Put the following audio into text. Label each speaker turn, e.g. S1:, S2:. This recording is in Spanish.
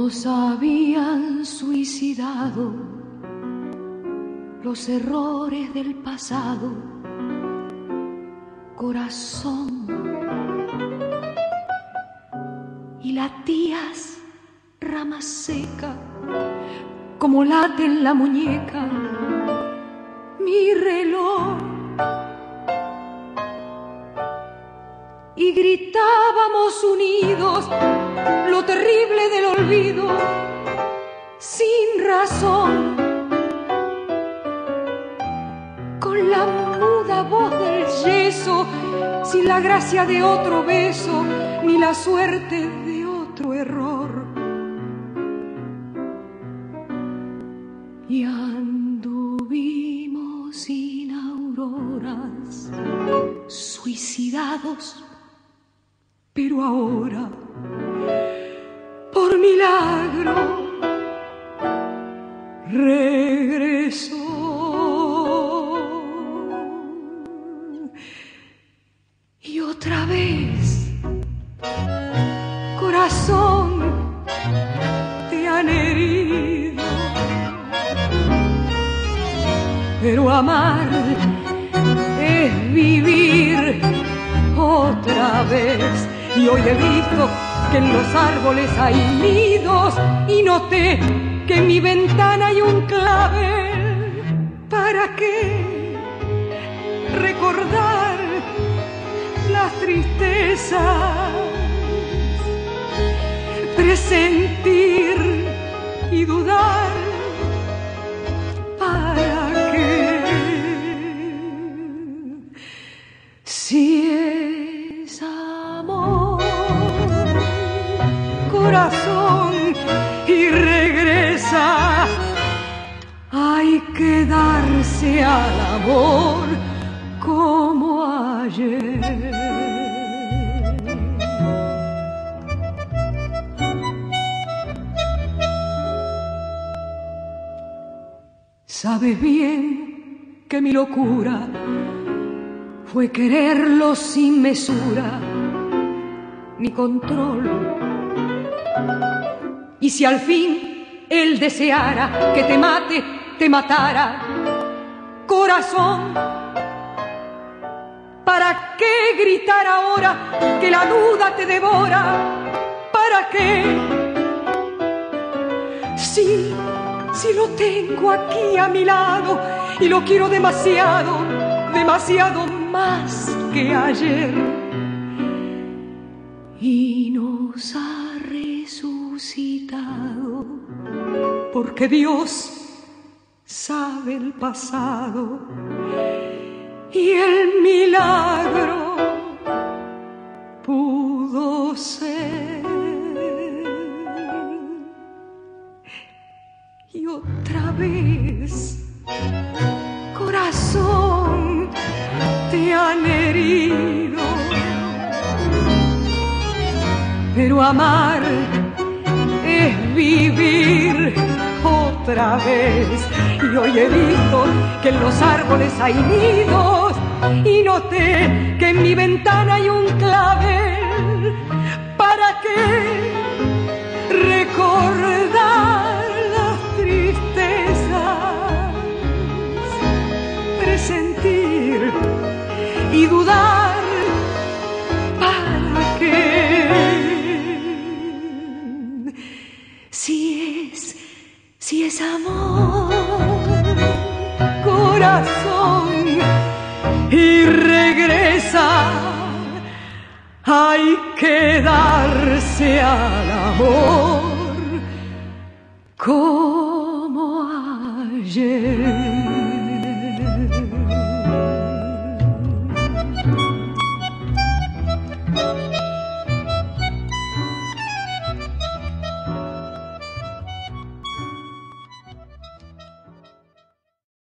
S1: nos habían suicidado los errores del pasado, corazón, y latías rama seca como late en la muñeca mi reloj, y gritábamos unidos lo terrible del olvido sin razón, con la muda voz del yeso, sin la gracia de otro beso ni la suerte de otro error. Y anduvimos sin auroras, suicidados, pero ahora, por milagro, regresó. Y otra vez, corazón, te han herido, pero amar es vivir otra vez. Y hoy he visto que en los árboles hay nidos, y noté que en mi ventana hay un clavel. ¿Para qué recordar las tristezas? Presentir y dudar. ¿Para qué? Si es amor, corazón, y regresa, hay que darse al amor como ayer. Sabes bien que mi locura fue quererlo sin mesura ni control. Y si al fin él deseara que te mate, te matara, corazón, ¿para qué gritar ahora que la duda te devora? ¿Para qué? Si lo tengo aquí a mi lado y lo quiero demasiado, demasiado más que ayer. Y nos ha resucitado porque Dios sabe el pasado y el milagro pudo ser. Y otra vez, corazón, te han herido, pero amar es vivir otra vez. Y hoy he visto que en los árboles hay nidos, y noté que en mi ventana hay un clavel. ¿Para qué recordar las tristezas? Presentir y dudar. ¿Para qué? Si es amor, corazón, y regresa, hay que darse al amor como ayer.